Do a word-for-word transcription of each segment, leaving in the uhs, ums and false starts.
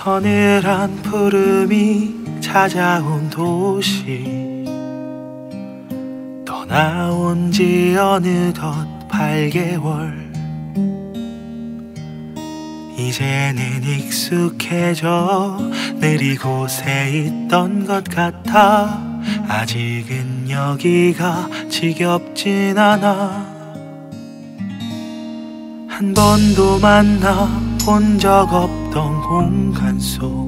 서늘한 푸름이 찾아온 도시, 떠나온 지 어느덧 팔 개월. 이제는 익숙해져 늘 이곳에 있던 것 같아. 아직은 여기가 지겹진 않아. 한 번도 만나본 적 없던 공간 속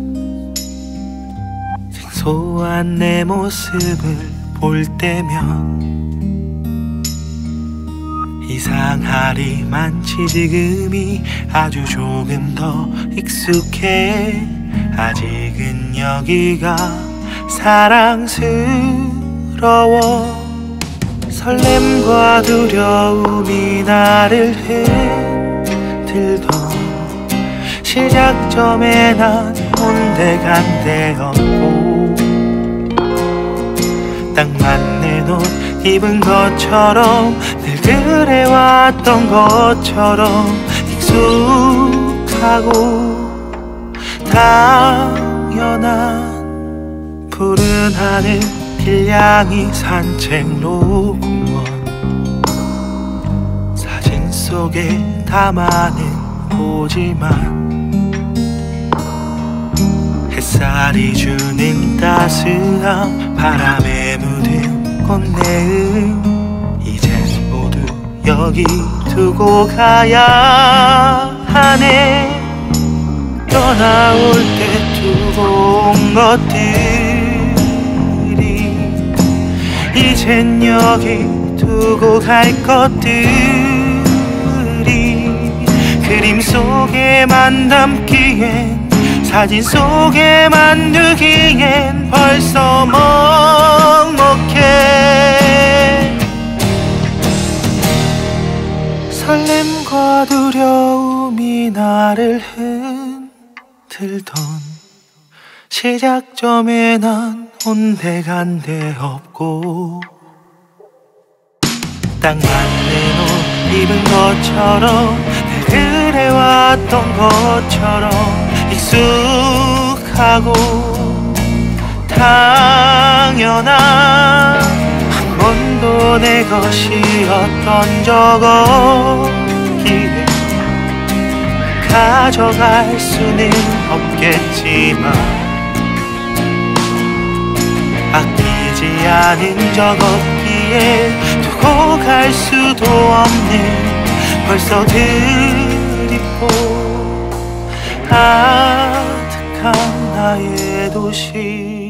생소한 내 모습을 볼 때면 이상하리 많지. 지금이 아주 조금 더 익숙해. 아직은 여기가 사랑스러워. 설렘과 두려움이 나를 흔들던 시작점에 난 온데간데 없고, 딱 맞는 옷 입은 것처럼 늘 그래왔던 것처럼 익숙하고 당연한 푸른 하늘, 길냥이 산책로, 공원, 사진 속에 담아는 보지만 햇살이 주는 따스함, 바람에 묻은 꽃내음, 이젠 모두 여기 두고 가야 하네. 떠나올 때 두고 온 것들이 이젠 여기 두고 갈 것들이 그림 속에만 담기엔, 사진 속에만 두기엔 벌써 먹먹해. 설렘과 두려움이 나를 흔들던 시작점에 난 온데간데 없고, 딱 맞는 옷 입은 것처럼 늘 그래왔던 것처럼 익숙하고 당연한, 한 번도 내 것이었던 적 없기에 가져갈 수는 없겠지만 아끼지 않은 적 없기에 두고 갈 수도 없는 벌써 그립고 아득한 나의 도시.